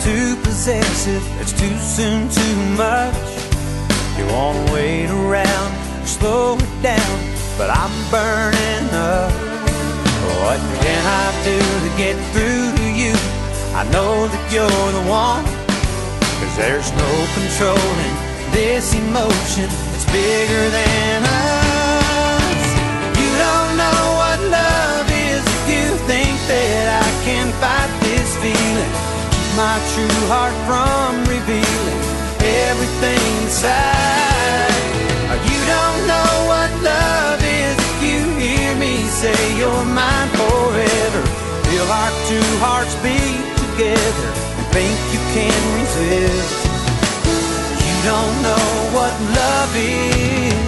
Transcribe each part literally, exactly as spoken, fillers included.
too possessive, it's too soon, too much. You wanna wait around, slow it down, but I'm burning up. What can I do to get through to you? I know that you're the one, 'cause there's no controlling this emotion. It's bigger than us. You don't know what love is if you think that I can fight this feeling. Keep my true heart from revealing everything inside. You don't know what love is if you hear me say you're mine forever. Feel our two hearts beat together and think you can resist. You don't know what love is.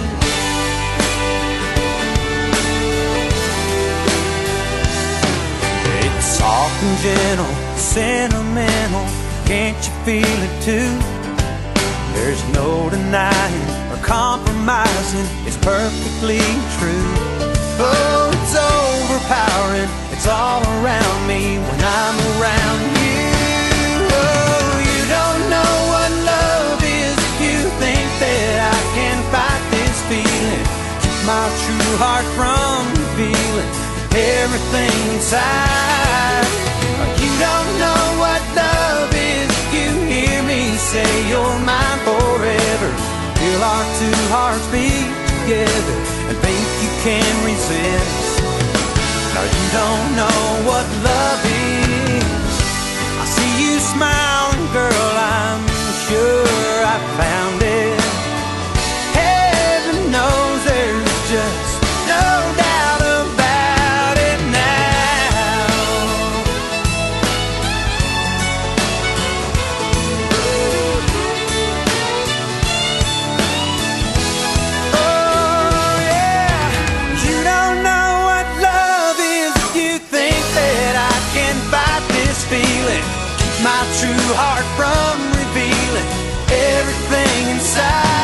It's soft and gentle, sentimental. Can't you feel it too? There's no denying or compromising, it's perfectly true. Oh, it's overpowering, it's all around me when I'm around you. Oh, you don't know what love is if you think that I can fight this feeling. Keep my true heart from revealing everything inside. You don't know what love is if you hear me say you're mine forever. Feel our two hearts beat together and think you can resist. Now you don't know what love is. I see you smiling, girl, I'm sure I found it. Heaven knows there's just no doubt about it now. Oh yeah, you don't know what love is if you think that I can fight this feeling. Keep my true heart from revealing everything inside.